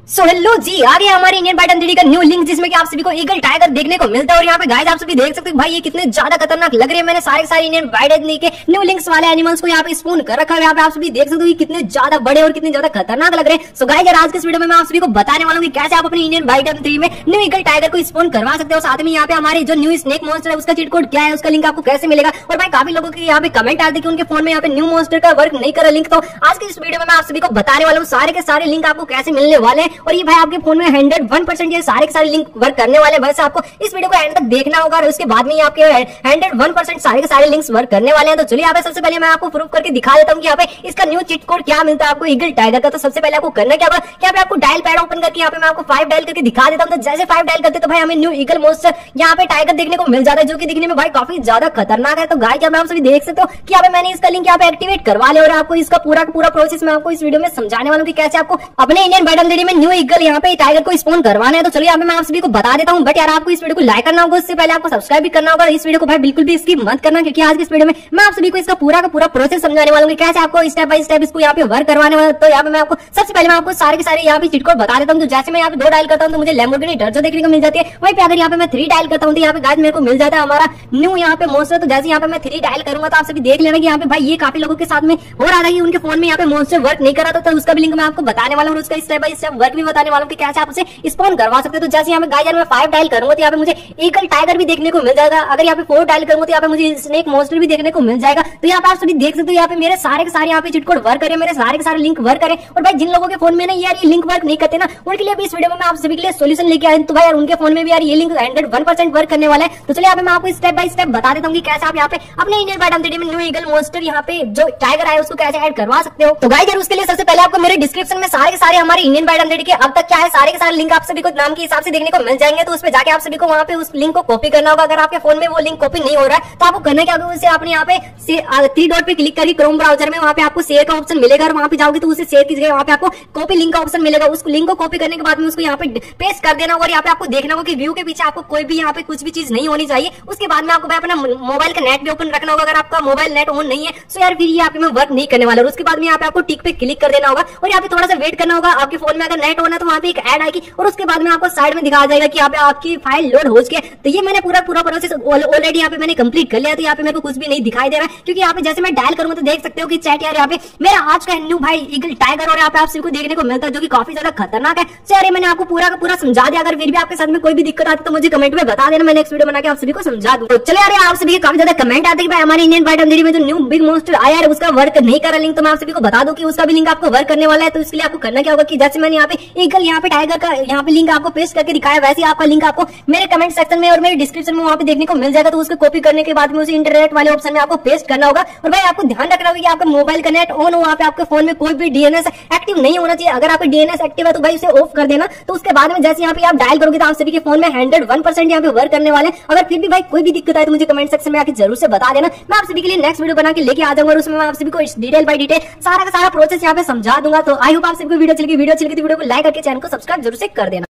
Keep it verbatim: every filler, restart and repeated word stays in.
सो so, hello जी, आ गया हमारे इंडियन बाइट थ्री का न्यू लिंक, जिसमें कि आप सभी को ईगल टाइगर देखने को मिलता है। और यहाँ पे गाइस आप सभी देख सकते हो भाई ये कितने ज्यादा खतरनाक लग रहे हैं। मैंने सारे सारे इंडियन बाइट थ्री के न्यू लिंक्स वाले एनिमल्स को यहाँ पे स्पून कर रखा है। यहाँ पे आप सभी देख सकते हो कितने ज्यादा बड़े और कितने ज्यादा खतरनाक लग रहे हैं। सो गाइस आज के इस वीडियो में मैं आप सभी को बताने वाला हूँ कि कैसे आप अपने इंडियन बाइट थ्री में न्यू ईगल टाइगर को स्पून करवा सकते हो। साथ में यहाँ पे हमारे जो न्यू स्नेक मॉन्स्टर है उसका चीट कोड क्या है, उसका लिंक आपको कैसे मिलेगा। और भाई काफी लोगों के यहाँ पे कमेंट आते कि उनके फोन में यहाँ पे न्यू मॉन्स्टर का वर्क नहीं कर रहा लिंक। तो आज की इस वीडियो में मैं आप सभी को बताने वाला हूँ सारे के सारे लिंक आपको कैसे मिलने वाले हैं। और ये भाई आपके फोन में हंड्रेड वन परसेंट ये सारे के सारे लिंक वर्क करने वाले हैं। बस आपको इस वीडियो को एंड तक देखना होगा और उसके बाद में ही आपके हंड्रेड वन परसेंट सारे के सारे लिंक्स वर्क करने वाले हैं। तो चलिए यहाँ पे सबसे पहले मैं आपको प्रूफ करके दिखा देता हूँ कि यहाँ पे इसका न्यू चीट कोड क्या मिलता है आपको ईगल टाइगर का। तो सबसे पहले आपको करना क्या होगा, यहाँ पे आपको डायल पैड ओपन करके यहाँ पे मैं आपको फाइव डायल करके दिखा देता हूँ। तो जैसे फाइव डायल करते तो भाई हमें न्यू ईगल मॉन्स्टर यहाँ पे टाइगर देखने को मिल जाता है, जो कि दिखने में भाई काफी ज्यादा खतरनाक है। तो गाइस यहाँ पे आप सभी देख सकते हो कि यहाँ पे मैंने इसका लिंक यहाँ पे एक्टिवेट करवा लिया और आपको इसका पूरा पूरा प्रोसेस मैं आपको इस वीडियो में समझाने वाला हूँ कि कैसे आपको अपने इंडियन बाइट थ्री में न्यू ईगल यहाँ पे टाइगर को स्पॉन करवाना है। तो चलिए यहाँ पे मैं आप सभी को बता देता हूँ। बट यार आपको इस वीडियो को लाइक करना होगा, उससे पहले आपको सब्सक्राइब भी करना होगा। इस वीडियो को भाई बिल्कुल भी स्किप मत करना, क्योंकि आज की इस वीडियो में मैं आप सभी को इसका पूरा का पूरा प्रोसेस समझाने वाला हूँ कि कैसे आपको स्टेप बाय स्टेप इसको यहाँ पे वर्क करवाने वाला। तो यहाँ पे मैं आपको सबसे पहले मैं आपको सारे के सारे यहाँ पे चीट कोड बता देता हूँ। तो जैसे मैं यहाँ पे दो डायल करता हूँ तो मुझे लैम्बोर्गिनी डर्जो देखने को मिल जाती है। वहीं पे अगर यहाँ पे मैं थ्री डायल करता हूँ तो यहाँ पे गाइस मेरे को मिल जाता है हमारा न्यू यहाँ पे मॉन्स्टर। तो जैसे यहाँ पे मैं थ्री डायल करूंगा तो आप सभी देख लेना कि यहाँ पे भाई ये काफी लोगों के साथ में हो रहा था कि उनके फोन में यहाँ पे मॉन्स्टर वर्क नहीं कर रहा था। तो उसका भी लिंक मैं आपको बताने वाला हूँ, उसका स्टेप बाय स्टेप वर्क भी बताने वाला हूँ कि कैसे आप उसे स्पॉन करवा सकते हो। तो जैसे यहाँ पे गाइस मैं फाइव डायल करूंगा तो यहाँ पे मुझे ईगल टाइगर भी देखने को मिल जाएगा। अगर यहाँ पे फोर डायल करूंगा तो यहाँ पे मुझे स्नेक मॉन्स्टर भी देखने को मिल जाएगा। तो यहाँ पे आप सभी देख सकते हो यहाँ पे मेरे सारे के सारे यहाँ पे चीट कोड वर्क करे, मेरे सारे के सारे लिंक वर्क करे। और भाई जिन लोगों के फोन में ना यार ये लिंक वर्क नहीं करते ना, उनके लिए भी इस वीडियो में मैं आप सभी के लिए सोल्यूशन लेके आया। तो भाई यार उनके फोन में भी यार ये link hundred one percent work करने वाला है। तो चलिए यहाँ पे मैं आपको स्टेप बाय स्टेप बता देता हूँ कि कैसे आप यहाँ पे अपने इंडियन बाइट थ्री में न्यू ईगल मॉन्स्टर यहाँ पे जो टाइगर आया उसको कैसे ऐड करवा सकते हो। तो गाइस यार उसके लिए सबसे पहले आपको मेरे डिस्क्रिप्शन में सारे के सारे हमारे इंडियन बाइट थ्री के अब तक क्या है सारे के सारे लिंक आप सभी को नाम के हिसाब से देखने को मिल जाएंगे। तो उस पर जाके आप सभी को वहाँ पे उस लिंक को कॉपी करना होगा। अगर आपके फोन में वो लिंक कॉपी नहीं हो रहा है तो आपको करना क्या होगा, उसे आपने यहाँ पे थ्री डॉट पे क्लिक करके क्रोम ब्राउजर में वहाँ पे आपको शेयर का ऑप्शन मिलेगा और वहाँ पे जाओगे तो उसे शेयर कीजिएगा। वहाँ पे आपको कॉपी लिंक का ऑप्शन मिलेगा। उस लिंक को कॉपी करने के बाद में उसको यहाँ पे पेस्ट कर देना और यहाँ पे आपको देखना होगा कि व्यू के पीछे आपको कोई भी यहाँ पे कुछ भी चीज नहीं होनी चाहिए। उसके बाद में आपको अपना मोबाइल का नेट भी ओपन रखना होगा। अगर आपका मोबाइल नेट ऑन नहीं है तो यार फिर ये आपके में वर्क नहीं करने वाला। और उसके बाद में यहाँ पे आपको टिक पे क्लिक कर देना होगा और यहाँ पे थोड़ा सा वेट करना होगा। आपके फोन में अगर नेट ऑन है तो वहाँ पे एक ऐड आएगी और उसके बाद में आपको साइड में दिखा जाएगा कि यहाँ पे आपकी फाइल लोड हो चुकी है। तो ये मैंने पूरा पूरा प्रोसेस ऑलरेडी यहाँ पे मैंने कंप्लीट कर लिया। तो यहाँ पे मेरे को कुछ भी नहीं दिखाई दे रहा है, क्योंकि यहाँ पे जैसे मैं डायल करूंगा तो देख सकते हो कि चैट यार यहाँ पे मेरा आज का न्यू भाई ईगल टाइगर और यहाँ पे आप सभी को देखने को मिलता है, जो कि काफी ज्यादा खतरनाक है। तो यार मैंने आपको पूरा का पूरा समझा दिया। अगर फिर भी आपके साथ में कोई भी दिक्कत आती तो मुझे कमेंट में बता देना, मैं नेक्स्ट वीडियो बना के आप सभी को समझा दूं। तो चले यार आप सभी के काफी ज्यादा कमेंट आते हैं कि भाई हमारे इंडियन बाइट थ्री में जो न्यू बिग मॉन्स्टर आया है उसका वर्क नहीं कर रहा लिंक। तो मैं आप सभी को बता दूं कि उसका भी लिंक आपको वर्क करने वाला है। तो इसके लिए आपको करना क्या होगा कि जैसे मैंने यहाँ पे ईगल यहाँ पे टाइगर का यहाँ पे लिंक आपको पेस्ट करके दिखाया, वैसे आपका लिंक आपको मेरे कमेंट सेक्शन में और मेरे डिस्क्रिप्शन में वहाँ पे देखने को मिल जाएगा। तो उसको कॉपी करने के बाद में उसे इंटरनेट वाले ऑप्शन में आपको पेस्ट करना होगा। और भाई आपको ध्यान रखना होगा कि आपका मोबाइल का नेट ऑन हो, वहाँ पे आपके फोन में कोई भी डीएनएस एक्टिव नहीं होना चाहिए। अगर आपका डीएनएस एक्टिव है तो भाई उसे ऑफ कर देना। तो उसके बाद में जैसे यहाँ पे आप डायल करोगे तो आप सभी के फोन में हंड्रेड वन परसेंट यहाँ पे वर्क करने वाले। अगर फिर भी भाई कोई भी दिक्कत आए तो मुझे कमेंट सेक्शन में आके जरूर से बता देना, मैं आप सभी के लिए नेक्स्ट वीडियो बना के लेके आ जाऊंगा और उसमें मैं आप सभी को डिटेल बाय डिटेल सारा का सारा प्रोसेस यहाँ पे समझा दूंगा। तो आई होप आप सभी को वीडियो चलेगी वीडियो चलेगी तो वीडियो को लाइक करके चैनल को सब्सक्राइब जरूर से कर देना।